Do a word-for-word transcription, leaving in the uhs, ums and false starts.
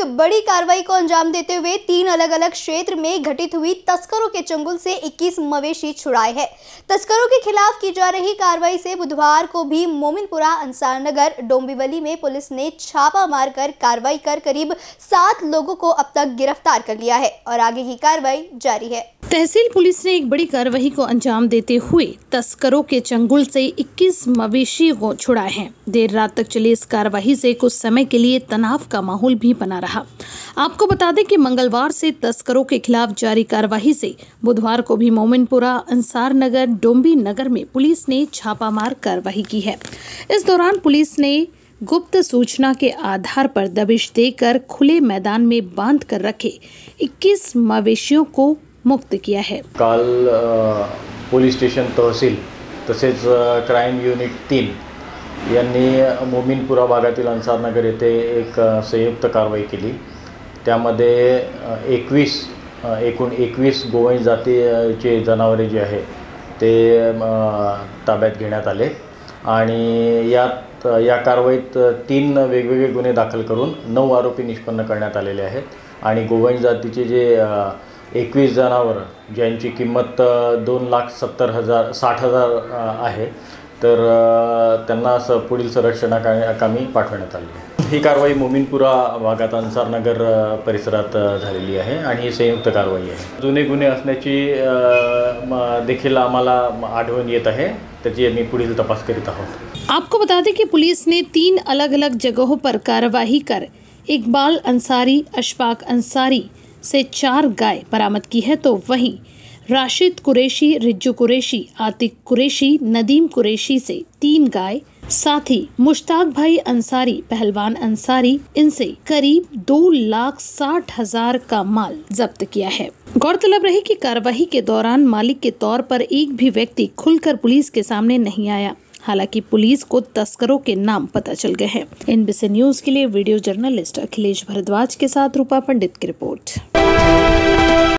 बड़ी कार्रवाई को अंजाम देते हुए तीन अलग अलग क्षेत्र में घटित हुई तस्करों के चंगुल से इक्कीस मवेशी छुड़ाए हैं। तस्करों के खिलाफ की जा रही कार्रवाई से बुधवार को भी मोमिनपुरा अंसार नगर डोंबिवली में पुलिस ने छापा मारकर कार्रवाई कर करीब सात लोगों को अब तक गिरफ्तार कर लिया है और आगे की कार्रवाई जारी है। तहसील पुलिस ने एक बड़ी कार्रवाई को अंजाम देते हुए तस्करों के चंगुल से इक्कीस मवेशी को छुड़ाए हैं। देर रात तक चली इस कार्रवाई से कुछ समय के लिए तनाव का माहौल भी बना रहा। आपको बता दें कि मंगलवार से तस्करों के खिलाफ जारी कार्रवाई से बुधवार को भी मोमिनपुरा अंसार नगर डोंबी नगर में पुलिस ने छापामार कार्रवाई की है। इस दौरान पुलिस ने गुप्त सूचना के आधार पर दबिश देकर खुले मैदान में बांध कर रखे इक्कीस मवेशियों को मुक्त किया है। काल पोलीस स्टेशन तहसील तसेच क्राईम युनिट तीन यांनी मोमिनपुरा भागातील अंसारनगर येथे एक संयुक्त कारवाई केली। त्यामध्ये एकवीस एकूण एकवीस गोवंश जातीचे जनावरे जे आहे ते ताब्यात घेण्यात आले आणि यात या कारवाईत तीन वेगवेगळे गुन्हे दाखल करून नऊ आरोपी निष्पन्न करण्यात आलेले आहेत आणि गोवंश जातीचे जे एकवीस जनावर ज्यांची किंमत दोन लाख सत्तर हजार साठ हजार आहे तर त्यांना पुढील संरक्षणाकामी पाठवण्यात आली आहे। ही कारवाई मोमिनपुरा भागात अंसारनगर परिसरात झालेली आहे आणि ही संयुक्त कारवाई आहे। जुने गुन्हे असण्याची देखील आम्हाला आढळून येत आहे, त्याची आम्ही पुढील तपास करीत आहोत। आपको बता दें कि पुलिस ने तीन अलग अलग जगहों पर कार्रवाई कर इकबाल अंसारी, अशफाक अंसारी से चार गाय बरामद की है, तो वहीं राशिद कुरैशी, रिज्जू कुरैशी, आतिक कुरैशी, नदीम कुरैशी से तीन गाय, साथ ही मुश्ताक भाई अंसारी, पहलवान अंसारी, इनसे करीब दो लाख साठ हजार का माल जब्त किया है। गौरतलब रहे कि कार्रवाई के दौरान मालिक के तौर पर एक भी व्यक्ति खुलकर पुलिस के सामने नहीं आया। हालांकि पुलिस को तस्करों के नाम पता चल गए हैं। एनबीसी न्यूज के लिए वीडियो जर्नलिस्ट अखिलेश भारद्वाज के साथ रूपा पंडित की रिपोर्ट।